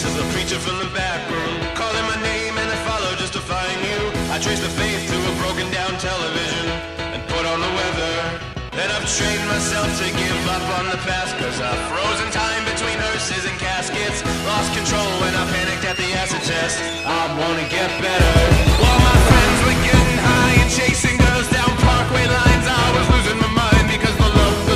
voices, a preacher from the back room, calling my name and I follow just to find you. I trace the faith to a broken down television and put on the weather. Then I've trained myself to give up on the past, cause I've frozen time between hearses and caskets. Lost control when I panicked at the acid test. I wanna get better. While my friends were getting high and chasing girls down parkway lines, I was losing my mind because the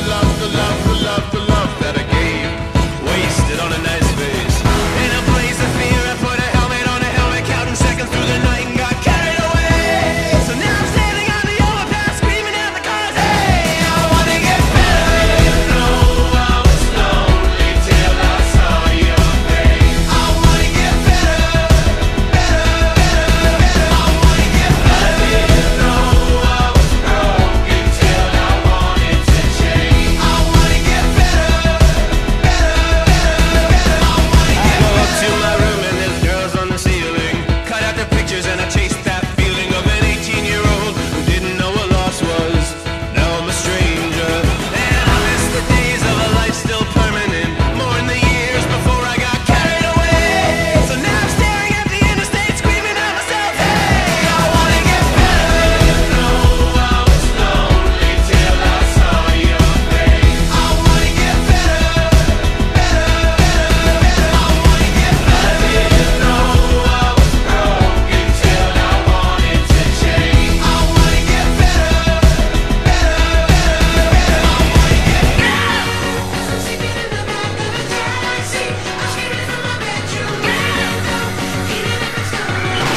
love that I gave wasted on a nice face. In a blaze of fear, I put a helmet on a helmet, counting seconds through the night and got carried away. So now I'm standing on the overpass, screaming at the cars, hey, I wanna get better. You know I was lonely till I saw your face. I wanna get better, better, better, better. I wanna get better. I didn't know I was broken till I wanted to change. I wanna get better, better, better, better. I wanna get better. I go up to my room and there's girls on the ceiling. Cut out their pictures and I chase that feeling of an 18-year-old who didn't know what loss was. Now I'm a stranger, and I miss the days of a life still permanent, more in the years before I got carried away. So now I'm staring at the interstate, screaming at myself, hey, I wanna get better. You know I was lonely till I saw your face. I wanna get better, better, better, better. I wanna get better. I didn't know I was broken till I wanted to change. I wanna get better, better, better, better. I wanna get better. Sleeping in the back of a taxi, I screaming from my bedroom window, feeling like I'm stuck.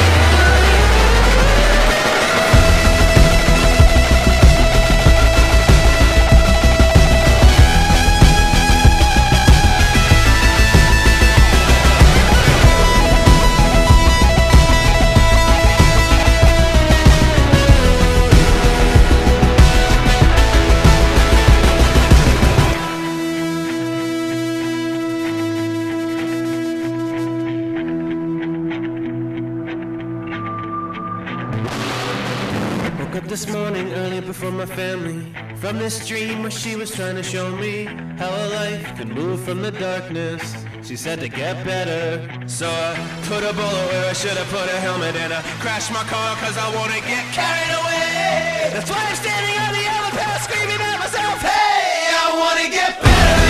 Woke up this morning early before my family, from this dream where she was trying to show me how a life could move from the darkness. She said to get better, so I put a bullet where I should have put a helmet, and I crashed my car cause I wanna get carried away. That's why I'm standing on the overpass screaming at myself, hey, I wanna get better.